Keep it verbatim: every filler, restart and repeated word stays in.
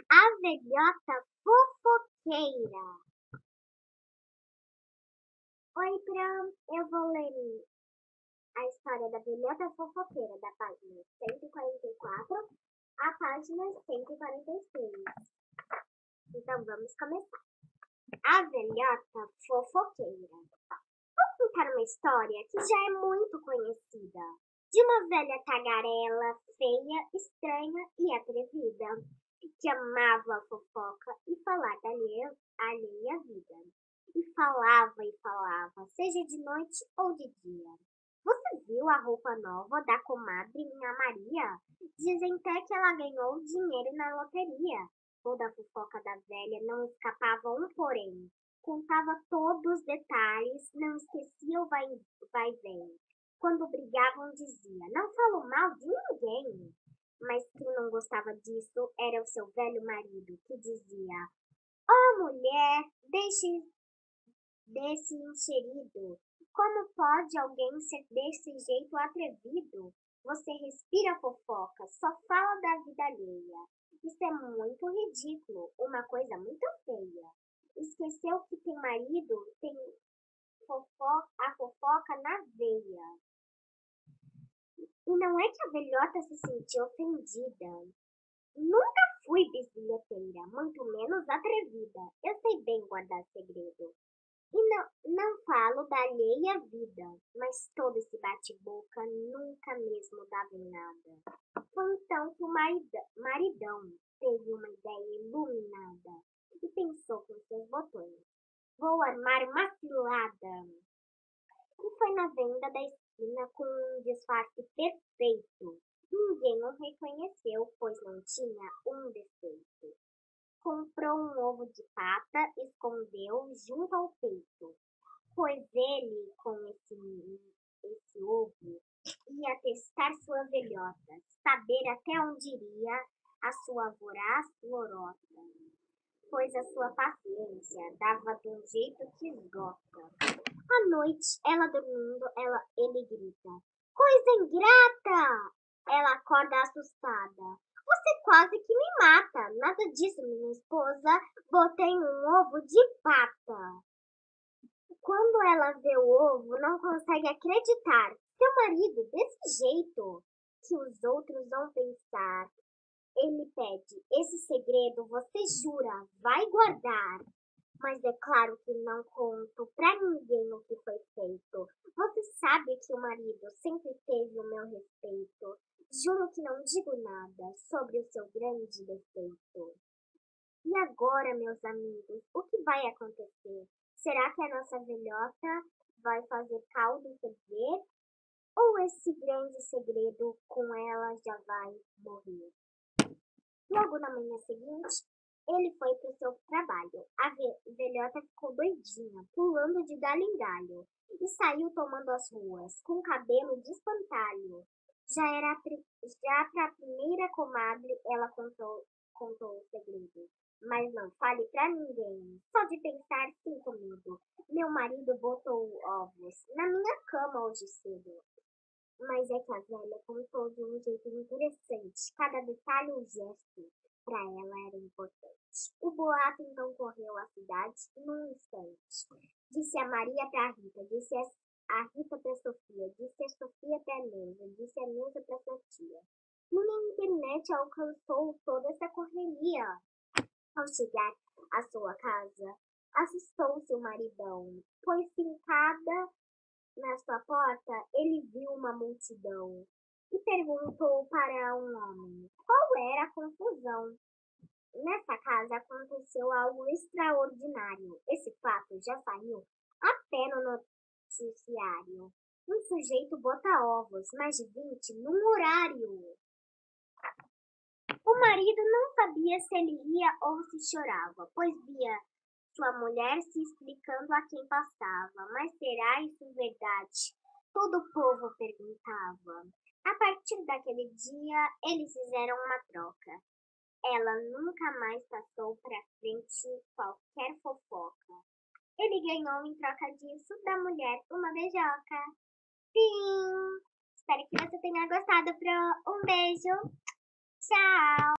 A velhota fofoqueira. Oi, Pram, eu vou ler a história da velhota fofoqueira, da página cento e quarenta e quatro à página cento e quarenta e seis. Então, vamos começar. A velhota fofoqueira. Vou contar uma história que já é muito conhecida, de uma velha tagarela, feia, estranha e atrevida, que amava a fofoca e falar da alheia, alheia vida. E falava e falava, seja de noite ou de dia. Você viu a roupa nova da comadrinha Maria? Dizem até que ela ganhou dinheiro na loteria. Toda a fofoca da velha não escapava um porém. Contava todos os detalhes, não esquecia o vai, vai vem. Quando brigavam dizia, não falo mal de ninguém. Mas quem não gostava disso era o seu velho marido, que dizia, ó oh, mulher, deixe desse enxerido, como pode alguém ser desse jeito atrevido? Você respira fofoca, só fala da vida alheia. Isso é muito ridículo, uma coisa muito feia. Esqueceu que tem marido, tem fofoca, a fofoca na veia. E não é que a velhota se sentiu ofendida. Nunca fui bisbilhoteira, muito menos atrevida. Eu sei bem guardar segredo. E não, não falo da alheia vida, mas todo esse bate-boca nunca mesmo dava em nada. Foi então que o maridão, maridão teve uma ideia iluminada e pensou com seus botões. Vou armar uma cilada. E foi na venda da esquina com um disfarce perfeito. Ninguém o reconheceu, pois não tinha um defeito. Comprou um ovo de pata, escondeu junto ao peito, pois ele, com esse, esse ovo, ia testar sua velhota, saber até onde iria a sua voraz lorota, pois a sua paciência dava de um jeito que esgota. À noite, ela dormindo, ela, ele grita, coisa ingrata! Ela acorda assustada. Você quase que me mata. Nada disso, minha esposa. Botei um ovo de pata. Quando ela vê o ovo, não consegue acreditar. Seu marido, desse jeito, que os outros vão pensar. Ele pede, esse segredo você jura, vai guardar. Mas é claro que não conto pra ninguém o que foi feito. Você sabe que o marido sempre teve o meu respeito. Juro que não digo nada sobre o seu grande defeito. E agora, meus amigos, o que vai acontecer? Será que a nossa velhota vai fazer caldo ferver? Ou esse grande segredo com ela já vai morrer? Logo na manhã seguinte, ele foi para o seu trabalho. A velhota ficou doidinha, pulando de galho em galho, e saiu tomando as ruas, com cabelo de espantalho. Já era já para a primeira comadre, ela contou, contou o segredo. Mas não fale para ninguém, só de pensar sinto medo. Meu marido botou ovos na minha cama hoje cedo. Mas é que a velha contou de um jeito interessante, cada detalhe e gesto. Para ela era importante. O boato então correu a cidade num instante. Disse a Maria para a Rita, disse a Rita para a Sofia, disse a Sofia para a Neuza, disse a Neuza para a sua tia. Minha internet alcançou toda essa correria. Ao chegar à sua casa, assustou-se o maridão, pois fincada na sua porta ele viu uma multidão. E perguntou para um homem, qual era a confusão? Nessa casa aconteceu algo extraordinário. Esse fato já saiu até no noticiário. Um sujeito bota ovos, mais de vinte, num horário. O marido não sabia se ele ria ou se chorava, pois via sua mulher se explicando a quem passava. Mas será isso verdade? Todo o povo perguntava. A partir daquele dia, eles fizeram uma troca. Ela nunca mais passou para frente qualquer fofoca. Ele ganhou em troca disso da mulher uma beijoca. Fim! Espero que você tenha gostado. Pro... Um beijo! Tchau!